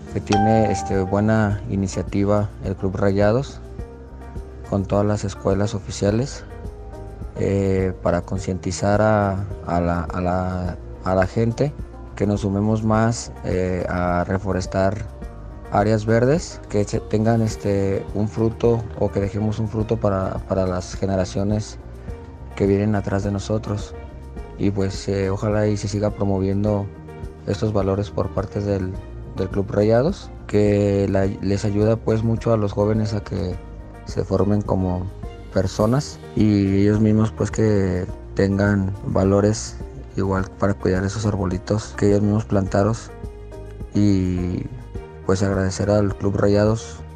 que tiene buena iniciativa el Club Rayados con todas las escuelas oficiales para concientizar a la gente que nos sumemos más a reforestar áreas verdes, que tengan un fruto o que dejemos un fruto para las generaciones que vienen atrás de nosotros. Y pues ojalá y se siga promoviendo estos valores por parte del Club Rayados, que les ayuda pues mucho a los jóvenes a que se formen como personas y ellos mismos pues que tengan valores igual para cuidar esos arbolitos que ellos mismos plantaron. Y pues agradecer al Club Rayados